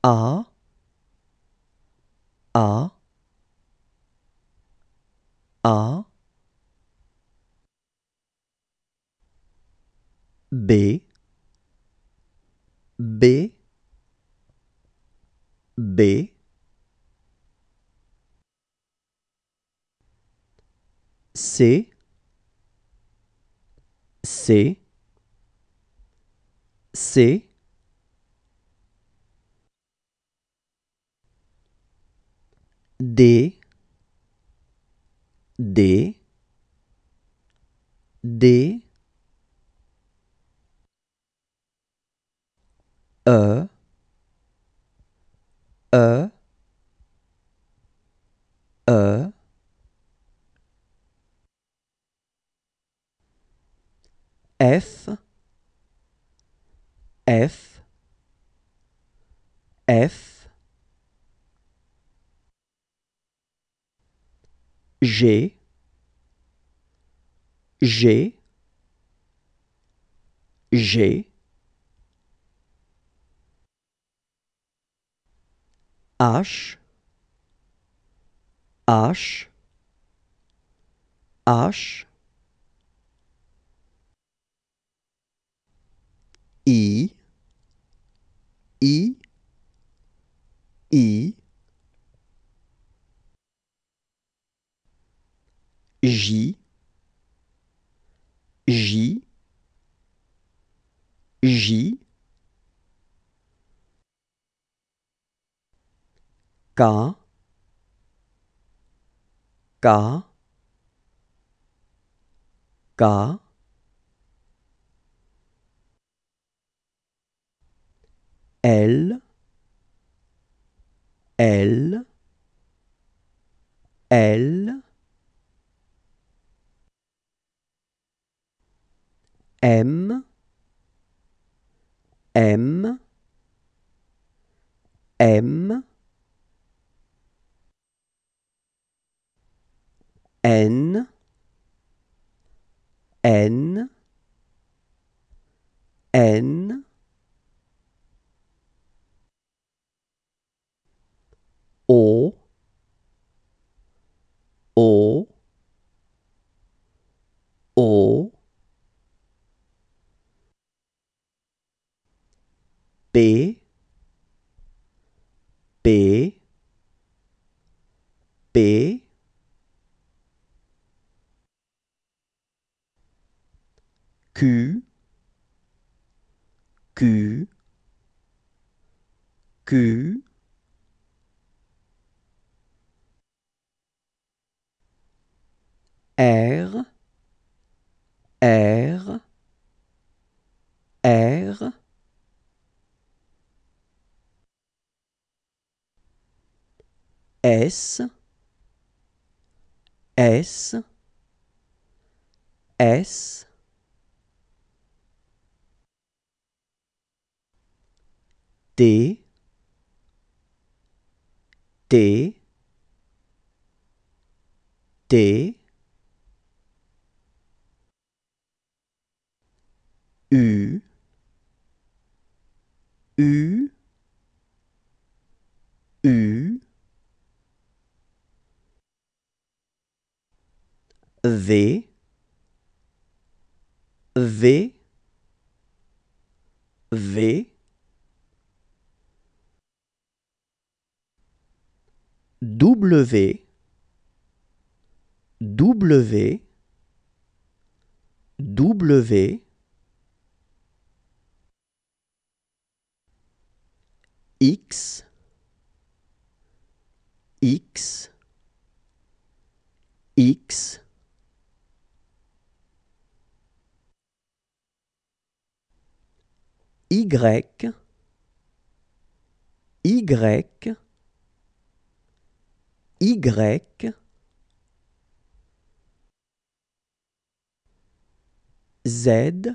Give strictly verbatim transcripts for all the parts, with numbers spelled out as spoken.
A, A, A, B, B, B, C, C, C, D, D, D, E, E, E, F, F, F, G, G, G, H, H, H, I, I, I, J, J, J, K, K, K, L, L, L, M, M, M, N, N, N, O, O, O, P, P, P, Q, Q, Q, R, R, R, S, S, S, T, T, T, U, U, U, V, V, V, W, W, W, X, X, X, Y, Y, Y, Z,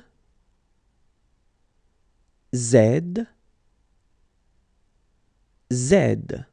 Z, Z.